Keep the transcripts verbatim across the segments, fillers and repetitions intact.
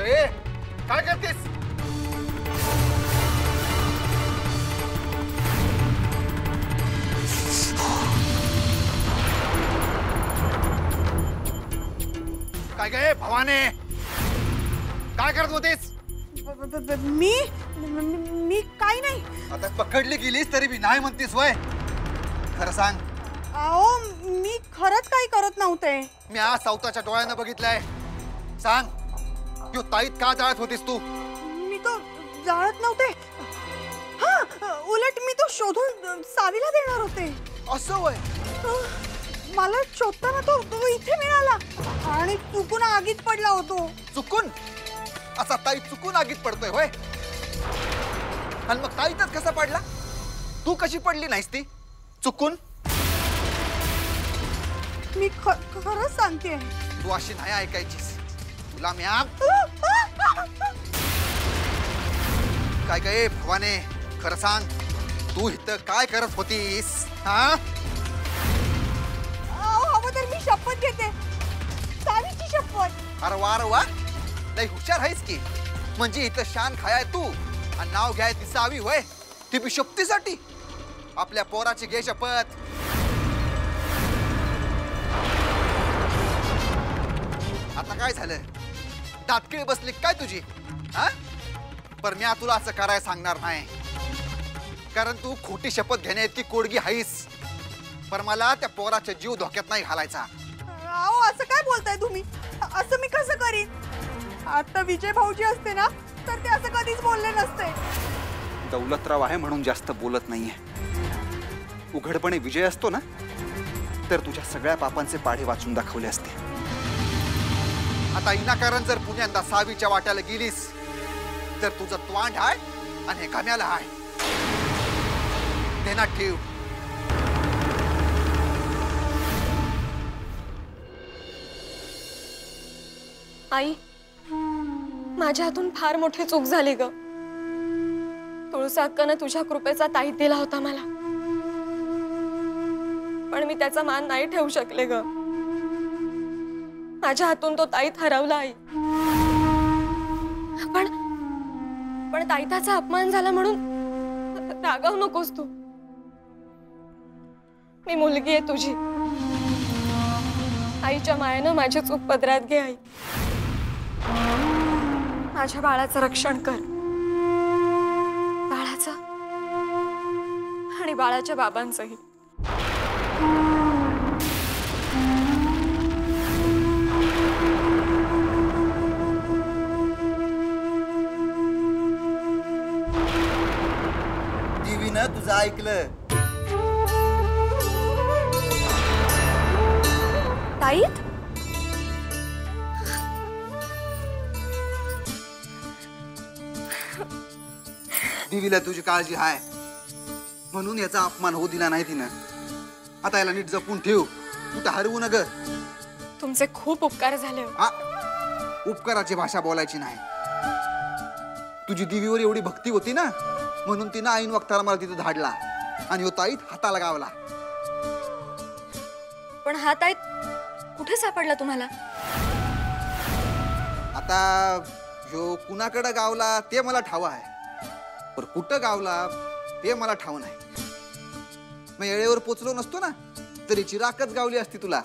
ए, काय करतेस? काय काय भवाने, काय करत होतेस? मी मी काय नाही. आता पकडली गेलीस तरी बी नाही म्हणतेस वय? खरं सांग. अहो मी खरंच काही करत नव्हते. मी आज सावताच्या डोळ्यानं बघितलंय. सांग, तू ताईत का जाळत होतीस तू? मी तो जाळत नव्हते. हा, उलट मी तो शोधून सावीला देणार होते. असं वय? मला शोधताना तो तो इथे मिळाला आणि चुकून आगीत पडला होतो. चुकून? असा ताई चुकून आगीत पडतोय होय? आणि मग ताईतच कसा पडला? तू कशी पडली नाहीस ती चुकून? मी खरंच सांगते. तू अशी नाही ऐकायचीस. तुला मी आम काय काय भवाने, खरं सांग, तू इथं काय करत होतीस? हा, हवं तर मी शपथ घेते, सावीची शपथ. अरे वा रे वा, लई हुशार आहेस की. म्हणजे इथं शान खायाय तू आणि नाव घ्याय ती सावी होय? ती बी शपथीसाठी? आपल्या पोराची घे शपथ. आता काय झालं? दातकिळी बसली काय तुझी? हा, पर मी तुला असं करायला सांगणार नाही, कारण तू खोटी शपथ घेण्या इतकी कोडगी आहेस. पर मला त्या पोराचा जीव धोक्यात नाही घालायचा. अहो असं काय बोलताय तुम्ही? असं मी कसं करीन? आता विजय भाऊजी असते ना तर ते असं कधीच बोलले नसते. दौलतराव आहे म्हणून जास्त बोलत नाहीये. उघडपणे विजय असतो ना तर तुझ्या सगळ्या पापांचे पाढे वाचून दाखवले असते. आता इनाकारण जर पुण्यांदा सावीच्या वाट्याला गेलीस तर तुझं त्वांड आहे आणि हे गम्याला आहे. देना ठेव. आई, माझ्या हातून फार मोठी चूक झाली ग. तुळसा अक्कानं तुझ्या कृपेचा ताईत दिला होता मला, पण मी त्याचा मान नाही ठेवू शकले ग. माझ्या हातून तो ताईत हरवला आई. पण पण ताईताचा अपमान झाला म्हणून रागावू नकोस तू. मी मुलगी आहे तुझी. आईच्या मायेनं माझी चूक पदरात घे आई. माझ्या बाळाचं रक्षण कर. बाळाचं आणि बाळाच्या बाबांचंही. देवीनं तुझं ऐकलं. ताईत देवीला तुझी काळजी आहे म्हणून याचा अपमान होऊ दिला नाही तिनं. आता याला नीट जपून ठेव. कुठं हरवू नग. तुमचे खूप उपकार झाले. हा, उपकाराची भाषा बोलायची नाही. तुझी देवीवर एवढी भक्ती होती ना म्हणून तिनं ऐन वक्ताला मला तिथं धाडला आणि हो ताईत हाताला गावला. पण हा ताईत कुठे सापडला तुम्हाला? आता ह्यो कुणाकडे गावला ते मला ठाव आहे, पण कुठं गावला ते मला ठाव नाही. मग येळेवर पोचलो नसतो ना तरी चिराकच गावली असती तुला.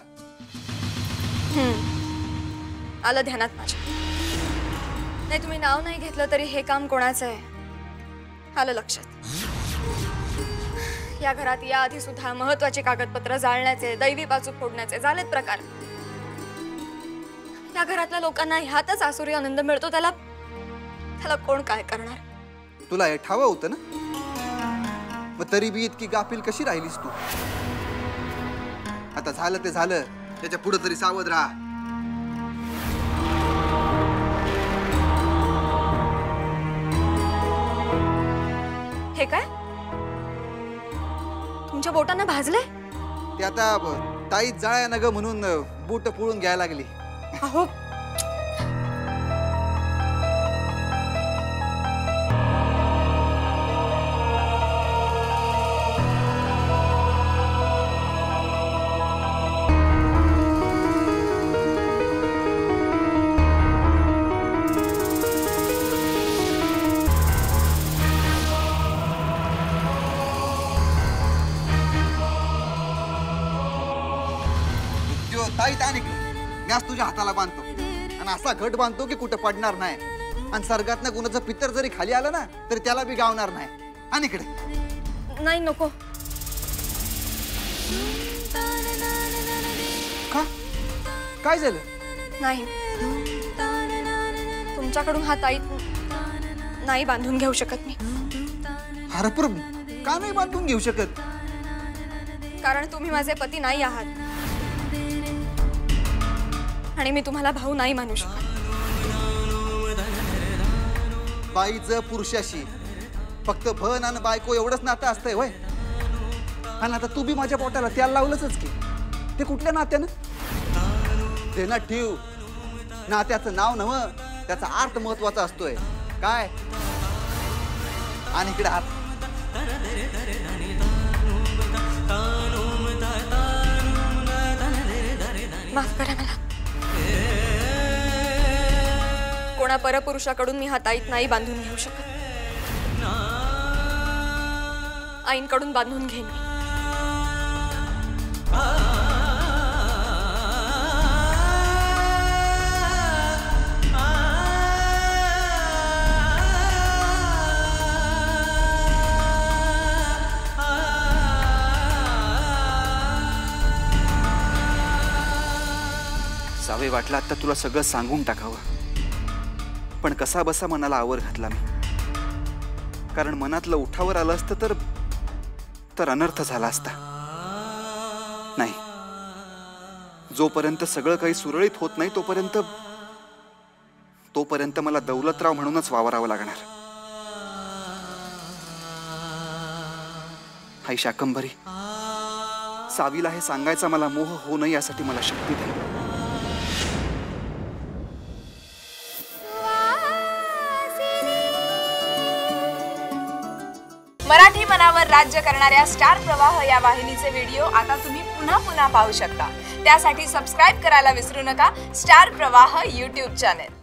आलं ध्यानात माझ्या. नाही, तुम्ही नाव नाही घेतलं तरी हे काम कोणाचं आहे आलं लक्षात. या घरात या आधी सुद्धा महत्वाची कागदपत्र जाळण्याचे, दैवी बाजू फोडण्याचे झालेत प्रकार. या घरातल्या लोकांना ह्यातच आसुरी आनंद मिळतो. त्याला त्याला कोण काय करणार? तुला हे ठाव होतं ना, मग तरी बी इतकी गाफील कशी राहिलीस तू? आता झालं ते झालं, त्याच्या पुढे तरी सावध राहा. हे काय तुमच्या बोटांना भाजले? ते आता ताईत जाळ्या नग म्हणून बोट पुळून घ्यायला लागली. अहो ताई त्या निघलं मी आज तुझ्या हाताला बांधतो आणि असा घट बांधतो की कुठं पडणार नाही आणि सर्गात ना कुणाचं पितर जरी खाली आलं ना तरी त्याला बी गावणार नाही. आणि इकडे नाही नको. का काय झालं? नाही तुमच्याकडून हा ताईत नाही बांधून घेऊ शकत मी. अरे पण का नाही बांधून घेऊ शकत? कारण तुम्ही माझे पती नाही आहात आणि मी तुम्हाला भाऊ नाही मानू शकत. बाईचं पुरुषाशी फक्त भन आणि बायको एवढंच नातं असतंय होय. आणि आता तू बी माझ्या पोटाला त्याला लावलंच की. ते कुठल्या नात्यानं? ते ना ठेव नात्याचं नाव नव त्याचा अर्थ महत्वाचा असतोय काय. आणि इकडे हात माफ करा मला. कोणा परपुरुषाकडून मी हा ताईत नाही बांधून घेऊ शकत. आईंकडून बांधून घेईन मी. सावे वाटला आता तुला सगळं सांगून टाकावं पण कसा बसा मनाला आवर घातला मी. कारण मनातलं उठावर आलं असतं तर तर अनर्थ झाला असता. नाही जोपर्यंत सगळं काही सुरळीत होत नाही तोपर्यंत तोपर्यंत मला दौलतराव म्हणूनच वावरावं लागणार. हाय शाकंभरी सावीला हे सांगायचा मला मोह होऊ नये यासाठी मला शक्ती दे. मराठी मनावर राज्य करणाऱ्या स्टार प्रवाह या वाहिनीचे व्हिडिओ आता तुम्ही पुन्हा पुन्हा पाहू शकता. त्यासाठी सबस्क्राईब करायला विसरू नका स्टार प्रवाह यूट्यूब चॅनेल.